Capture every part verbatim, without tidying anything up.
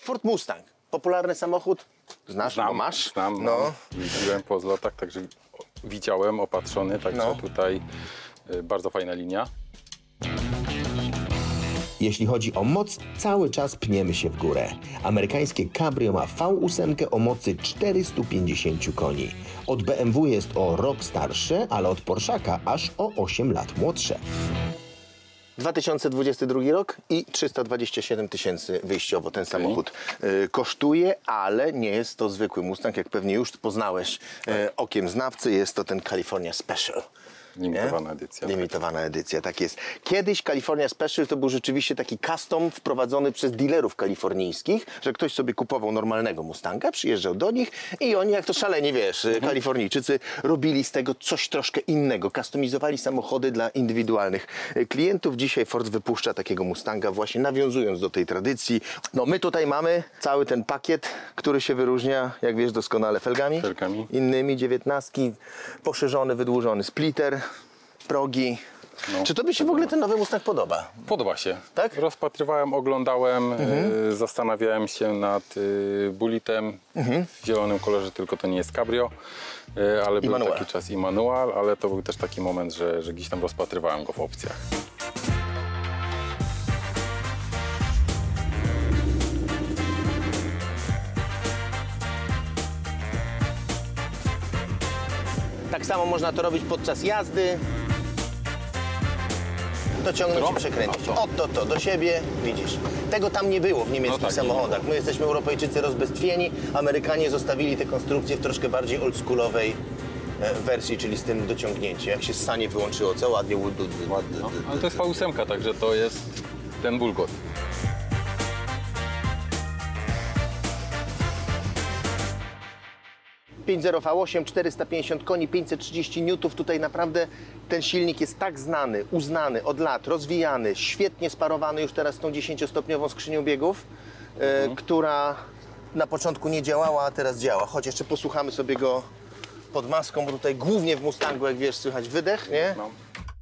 Ford Mustang. Popularny samochód? Znasz, znam, bo masz? Znam, no. Jeździłem po zlotach, także widziałem, opatrzony, także no. tutaj y, bardzo fajna linia. Jeśli chodzi o moc, cały czas pniemy się w górę. Amerykańskie Cabrio ma V osiem o mocy czterystu pięćdziesięciu koni. Od B M W jest o rok starsze, ale od Porszaka aż o osiem lat młodsze. dwa tysiące dwudziesty drugi rok i trzysta dwadzieścia siedem tysięcy wyjściowo ten okay. samochód y, kosztuje, ale nie jest to zwykły Mustang, jak pewnie już poznałeś y, okiem znawcy, jest to ten California Special. Limitowana nie? edycja. Limitowana tak. edycja, tak jest. Kiedyś California Special to był rzeczywiście taki custom wprowadzony przez dealerów kalifornijskich, że ktoś sobie kupował normalnego Mustanga, przyjeżdżał do nich i oni, jak to szalenie, wiesz, mhm. Kalifornijczycy, robili z tego coś troszkę innego. Customizowali samochody dla indywidualnych klientów. Dzisiaj Ford wypuszcza takiego Mustanga właśnie nawiązując do tej tradycji. No my tutaj mamy cały ten pakiet, który się wyróżnia, jak wiesz doskonale, felgami, felgami. innymi, dziewiętnastki, poszerzony, wydłużony splitter, progi. No, Czy tobie się w ogóle ten nowy Mustang podoba? Podoba się. Tak? Rozpatrywałem, oglądałem, Mhm. y, zastanawiałem się nad y, Bullitem mhm. w zielonym kolorze, tylko to nie jest cabrio, y, ale był manual. taki czas i manual, ale to był też taki moment, że, że gdzieś tam rozpatrywałem go w opcjach. Tak samo można to robić podczas jazdy. Dociągnąć to? i przekręcić. No to. O, to, to, do siebie, widzisz. Tego tam nie było w niemieckich no tak, samochodach. My jesteśmy Europejczycy rozbestwieni, Amerykanie zostawili te konstrukcje w troszkę bardziej oldschoolowej e, wersji, czyli z tym dociągnięciem. Jak się ssanie wyłączyło, co ładnie. Ładnie no. Ale to jest V osiem, także to jest ten bulgot. pięć zero V osiem, czterysta pięćdziesiąt koni, pięćset trzydzieści niutów. Tutaj naprawdę ten silnik jest tak znany, uznany od lat, rozwijany, świetnie sparowany już teraz z tą dziesięciostopniową skrzynią biegów, mhm. e, która na początku nie działała, a teraz działa. Choć jeszcze posłuchamy sobie go pod maską, bo tutaj głównie w Mustangu, jak wiesz, słychać wydech, nie? No.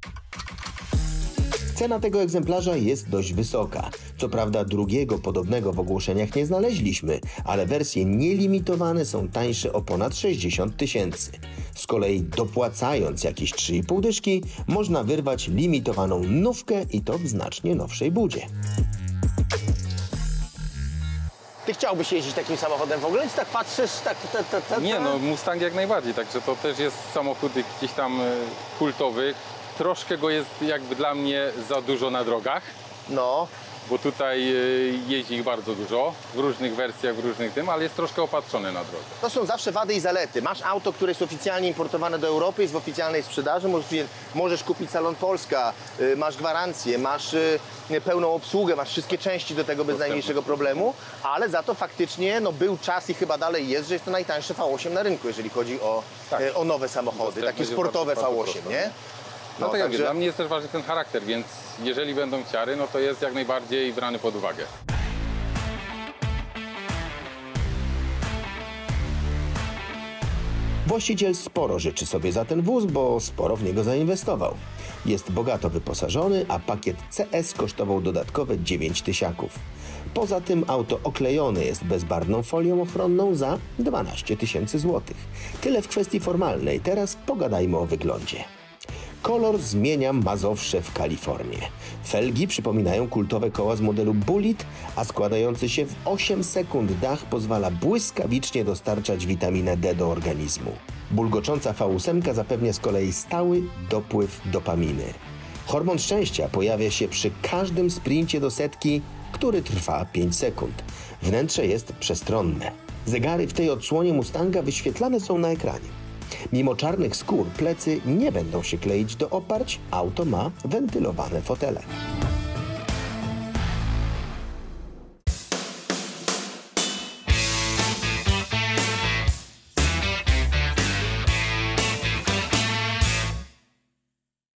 Cena tego egzemplarza jest dość wysoka. Co prawda drugiego podobnego w ogłoszeniach nie znaleźliśmy, ale wersje nielimitowane są tańsze o ponad sześćdziesiąt tysięcy. Z kolei dopłacając jakieś trzy i pół dyszki, można wyrwać limitowaną nówkę i to w znacznie nowszej budzie. Ty chciałbyś jeździć takim samochodem w ogóle? Czy tak patrzysz? Tak, ta, ta, ta, ta? Nie, no Mustang jak najbardziej, także to też jest samochód gdzieś tam kultowy. Troszkę go jest jakby dla mnie za dużo na drogach. No. Bo tutaj jeździ ich bardzo dużo, w różnych wersjach, w różnych tym, ale jest troszkę opatrzony na drodze. To są zawsze wady i zalety. Masz auto, które jest oficjalnie importowane do Europy, jest w oficjalnej sprzedaży, możesz, możesz kupić Salon Polska, masz gwarancję, masz pełną obsługę, masz wszystkie części do tego bez najmniejszego problemu, ale za to faktycznie no, był czas i chyba dalej jest, że jest to najtańsze V osiem na rynku, jeżeli chodzi o, tak. o nowe samochody, takie sportowe V osiem, nie? No, no to także... jak dla mnie jest też ważny ten charakter, więc jeżeli będą ciary, no to jest jak najbardziej brany pod uwagę. Właściciel sporo życzy sobie za ten wóz, bo sporo w niego zainwestował. Jest bogato wyposażony, a pakiet C S kosztował dodatkowe dziewięć tysiaków. Poza tym auto oklejone jest bezbarwną folią ochronną za dwanaście tysięcy złotych. Tyle w kwestii formalnej, teraz pogadajmy o wyglądzie. Kolor zmienia Mazowsze w Kalifornię. Felgi przypominają kultowe koła z modelu Bullitt, a składający się w osiem sekund dach pozwala błyskawicznie dostarczać witaminę D do organizmu. Bulgocząca V osiem zapewnia z kolei stały dopływ dopaminy. Hormon szczęścia pojawia się przy każdym sprincie do setki, który trwa pięć sekund. Wnętrze jest przestronne. Zegary w tej odsłonie Mustanga wyświetlane są na ekranie. Mimo czarnych skór plecy nie będą się kleić do oparć, auto ma wentylowane fotele.